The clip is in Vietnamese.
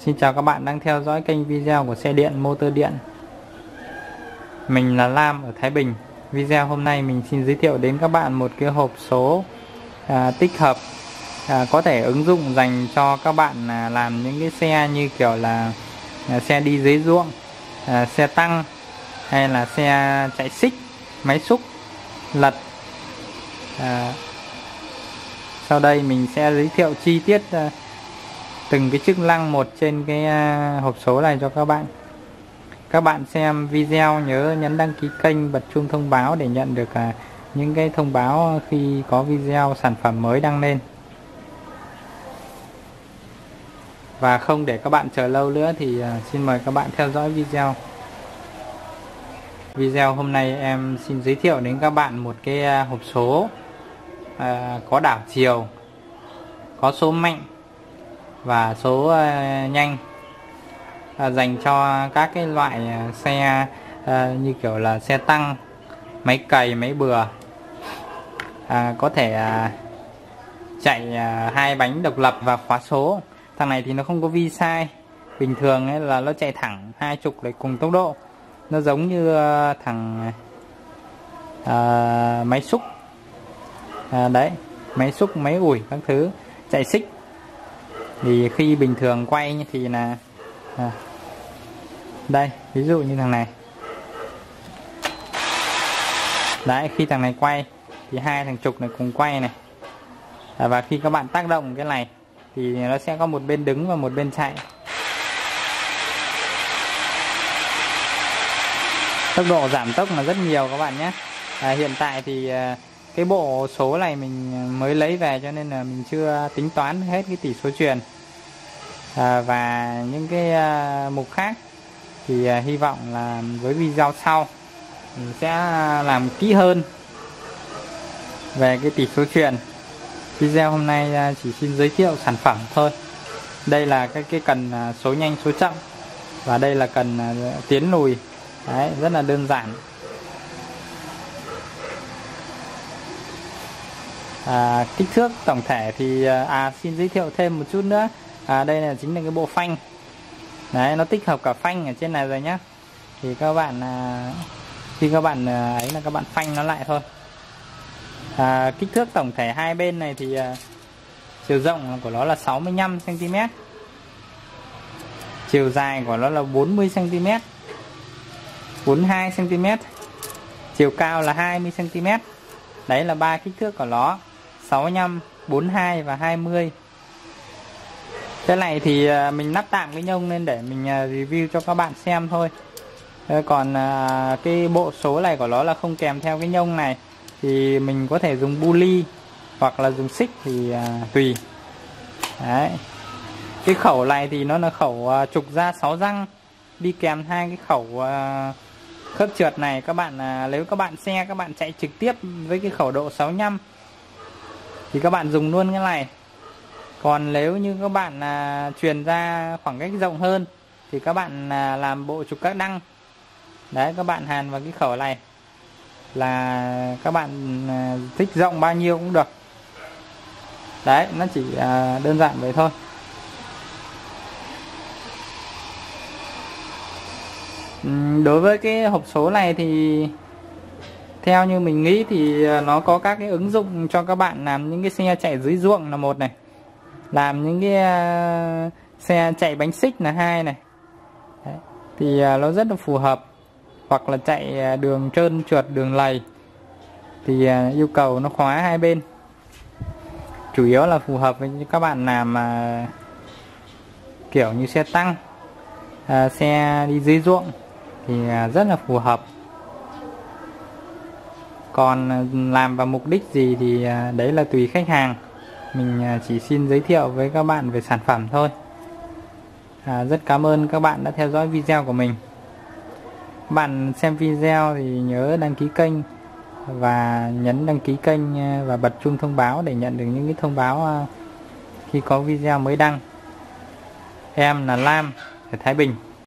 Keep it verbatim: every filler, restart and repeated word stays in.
Xin chào các bạn đang theo dõi kênh video của xe điện motor điện. Mình là Lam ở Thái Bình. Video hôm nay mình xin giới thiệu đến các bạn một cái hộp số à, tích hợp à, có thể ứng dụng dành cho các bạn à, làm những cái xe như kiểu là à, xe đi dưới ruộng, à, xe tăng hay là xe chạy xích, máy xúc, lật. à, Sau đây mình sẽ giới thiệu chi tiết à, từng cái chức năng một trên cái uh, hộp số này cho các bạn. Các bạn xem video nhớ nhấn đăng ký kênh, bật chuông thông báo để nhận được uh, những cái thông báo khi có video sản phẩm mới đăng lên. Và không để các bạn chờ lâu nữa thì uh, xin mời các bạn theo dõi video. Video hôm nay em xin giới thiệu đến các bạn một cái uh, hộp số uh, có đảo chiều, có số mạnh và số uh, nhanh, uh, dành cho các cái loại uh, xe uh, như kiểu là xe tăng, máy cày, máy bừa, uh, có thể uh, chạy uh, hai bánh độc lập và khóa số. Thằng này thì nó không có vi sai, bình thường ấy là nó chạy thẳng hai trục để cùng tốc độ. Nó giống như uh, thằng uh, máy xúc, uh, đấy, máy xúc, máy ủi các thứ chạy xích. Thì khi bình thường quay thì là à, đây ví dụ như thằng này đấy, khi thằng này quay thì hai thằng trục này cùng quay này, à, và khi các bạn tác động cái này thì nó sẽ có một bên đứng và một bên chạy. Tốc độ giảm tốc là rất nhiều các bạn nhé. à, hiện tại thì à, cái bộ số này mình mới lấy về cho nên là mình chưa tính toán hết cái tỷ số truyền, à, và những cái à, mục khác thì à, hy vọng là với video sau mình sẽ làm kỹ hơn về cái tỷ số truyền. Video hôm nay à, chỉ xin giới thiệu sản phẩm thôi. Đây là cái cái cần à, số nhanh số chậm, và đây là cần à, tiến lùi. Đấy, rất là đơn giản. À, kích thước tổng thể thì à, xin giới thiệu thêm một chút nữa. à, Đây là chính là cái bộ phanh. Đấy, nó tích hợp cả phanh ở trên này rồi nhá. Thì các bạn à, khi các bạn à, ấy là các bạn phanh nó lại thôi. à, Kích thước tổng thể hai bên này thì à, chiều rộng của nó là sáu mươi lăm xăng ti mét, chiều dài của nó là bốn mươi xăng ti mét, bốn mươi hai xăng ti mét, chiều cao là hai mươi xăng ti mét. Đấy là ba kích thước của nó: sáu mươi lăm, bốn mươi hai và hai mươi. Cái này thì mình lắp tạm cái nhông lên để mình review cho các bạn xem thôi. Còn cái bộ số này của nó là không kèm theo cái nhông này, thì mình có thể dùng buli hoặc là dùng xích thì tùy. Đấy. Cái khẩu này thì nó là khẩu trục ra sáu răng, đi kèm hai cái khẩu khớp trượt này. Các bạn nếu các bạn xe các bạn chạy trực tiếp với cái khẩu độ sáu mươi lăm thì các bạn dùng luôn cái này. Còn nếu như các bạn à, truyền ra khoảng cách rộng hơn thì các bạn à, làm bộ trục các đăng. Đấy, các bạn hàn vào cái khẩu này là các bạn à, thích rộng bao nhiêu cũng được. Đấy, nó chỉ à, đơn giản vậy thôi. Đối với cái hộp số này thì theo như mình nghĩ thì nó có các cái ứng dụng cho các bạn làm những cái xe chạy dưới ruộng là một này, làm những cái uh, xe chạy bánh xích là hai này. Đấy, thì uh, nó rất là phù hợp. Hoặc là chạy đường trơn trượt, đường lầy thì uh, yêu cầu nó khóa hai bên. Chủ yếu là phù hợp với các bạn làm uh, kiểu như xe tăng, uh, xe đi dưới ruộng thì uh, rất là phù hợp. Còn làm vào mục đích gì thì đấy là tùy khách hàng. Mình chỉ xin giới thiệu với các bạn về sản phẩm thôi. à, Rất cảm ơn các bạn đã theo dõi video của mình. Các bạn xem video thì nhớ đăng ký kênh và nhấn đăng ký kênh và bật chuông thông báo để nhận được những cái thông báo khi có video mới đăng. Em là Lam ở Thái Bình.